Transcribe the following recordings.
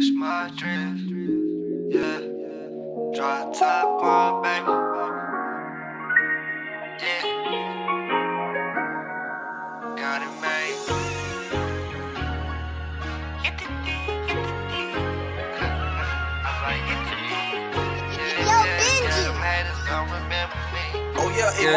Catch my drift, yeah. DropTop Quan, baby. Yeah. Got it made. Hit the D, hit the D. I'm like, hit the D. Yeah, them haters gon' remember me. Oh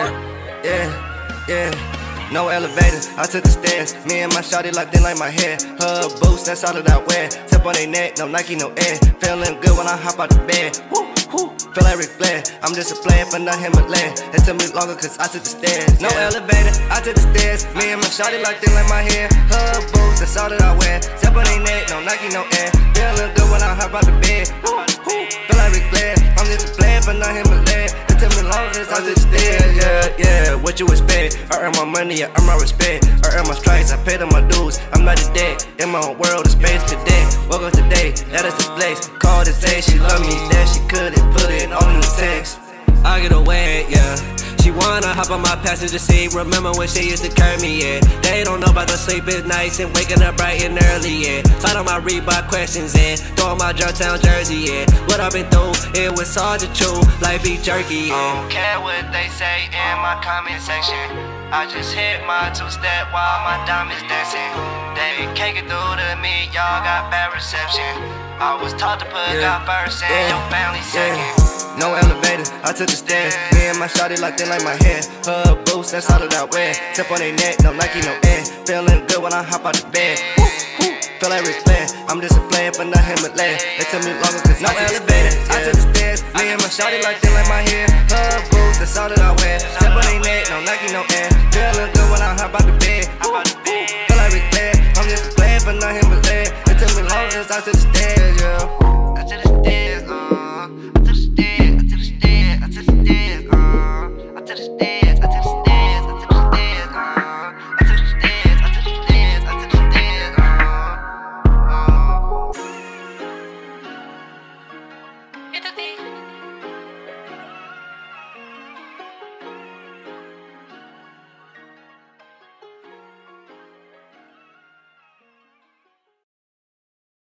Yeah. No elevator, I took the stairs. Me and my shawty locked in like my hair. Her boots, that's all that I wear. Tip on they neck, no Nike, no air. Feeling good when I hop out the bed. Woo, woo, feel like Ric Flair. I'm just a player for not Himalaya. It took me longer cause I took the stairs. No elevator, I took the stairs. Me and my shawty locked in like my hair. Her boots, that's all that I wear. Tip on they neck, no Nike, no air. Feeling good when I hop out the bed. Woo, woo, feel like Ric Flair. I'm just a player for not Himalaya. It took me longer cause I took the stairs. Yeah, what you expect? I earn my money, I earn my respect. I earn my stripes, I paid all my dues. I'm not a debt, in my own world, the space today. Woke up today, that is the flex. Called and say she love me, that she couldn't put it on in the text. I get away, yeah. She wanna hop on my passenger seat. Remember when she used to curve me, yeah. They don't know about the sleepless nights and waking up bright and early, yeah. Slide on my Reebok questions and throwing my Georgetown jersey, yeah. What I've been through, it was hard to chew like beef jerky, yeah. I don't care what they say in my comment section. I just hit my two-step while my diamonds dancing. They can't get through to me, y'all got bad reception. I was taught to put God first and your family second. No elevator, I took the stairs. Me and my shawty locked in like my hair. Her boots, that's all that I wear. Tip on they neck, no Nike, no air. Feeling good when I hop out the bed. Woo, woo, feel like Ric Flair. I'm just a player, but not Himalaya. It took me longer cause no elevator, I took the stairs. Me and my shawty locked in like my hair. Her boots, that's all that I wear. Tip on they neck, no Nike, no air. Feeling good when I hop out the bed. Woo, woo, feel like Ric Flair. I'm just